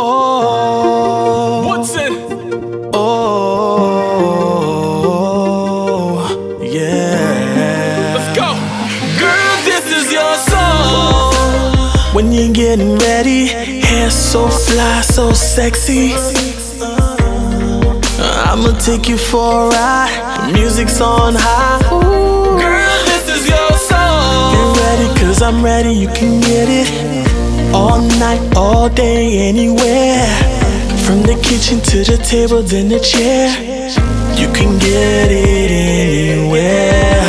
Oh, What's it? oh, yeah. Let's go. Girl, this is your song. When you're getting ready, hair so fly, so sexy. I'ma take you for a ride. Music's on high. Ooh. Girl, this is your song. Get ready, cause I'm ready, you can get it. All night, all day, anywhere. From the kitchen to the table, then the chair. You can get it anywhere.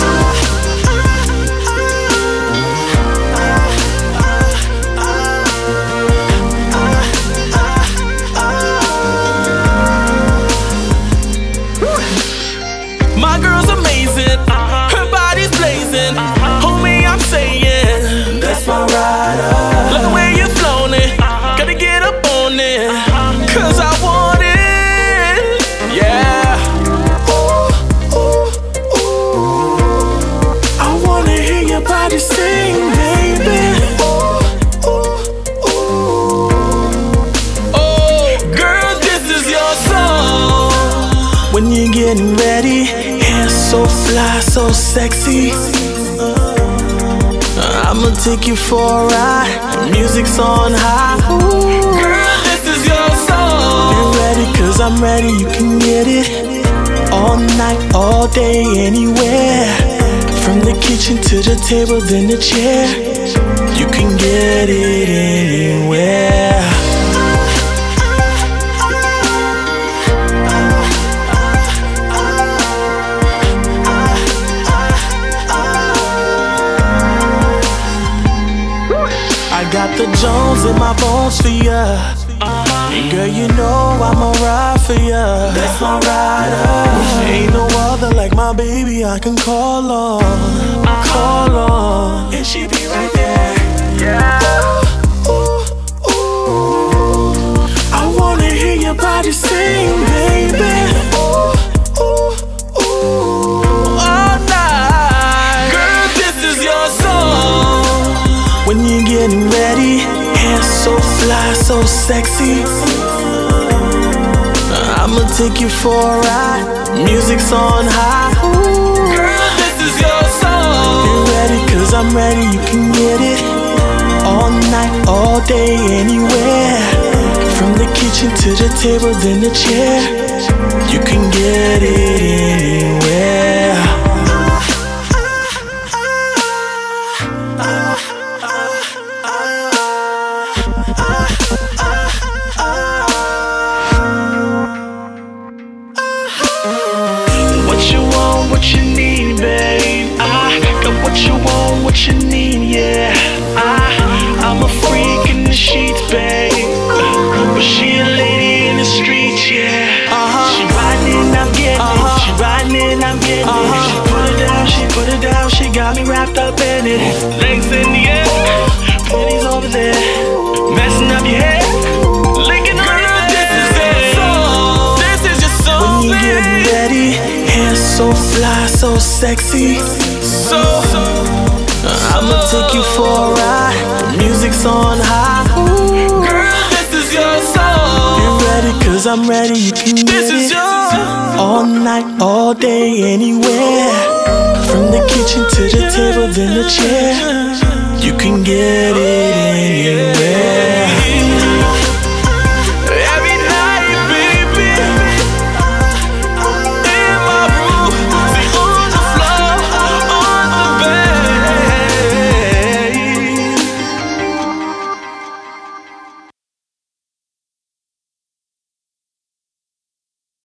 My girl's amazing. Her body's blazing. Homie, I'm saying That's my rider. love the way you're flown it. Gotta get up on it, cause I want it. Yeah. Ooh, ooh, ooh. I wanna hear your body sing, baby. Ooh, ooh, ooh. Oh, girl, this is your song. When you're getting ready, hair so fly, so sexy. I'ma take you for a ride. Music's on high. Ooh. Girl, this is your song. Get ready, cause I'm ready, you can get it. All night, all day, anywhere. From the kitchen to the table, then the chair. You can get it anywhere. I got the Jones in my bones for ya. And girl, you know I'ma ride for ya. That's my rider. Ain't no other like my baby I can call on. Call on. And she be right there. Yeah. Ooh, ooh. I wanna hear your body sing, baby. Ooh, ooh, ooh. All night. Girl, this is your song. When you're getting ready, hair so fly, so sexy. I'ma take you for a ride. Music's on high. Ooh. Girl, this is your song. Get ready, cause I'm ready, you can get it. All night, all day, anywhere. From the kitchen to the table, then the chair. You can get it anywhere. What you want, what you need, babe. I got what you want, what you need, yeah. I'm a freak in the sheets, babe. But she a lady in the streets, yeah. She riding, I'm getting it. She riding, I'm getting it. She put it down, she put it down. She got me wrapped up in it. Legs in the air, panties over there. Messing up your hair, licking on your this is your song. This is your song, When you're getting ready, hair so fly, so sexy. I'ma take you for a ride. Music's on high. Ooh. Girl, this is your song. Get ready, cause I'm ready, you can get This is it. yours. All night, all day, anywhere. From the kitchen to the table, then the chair. You can get it anywhere.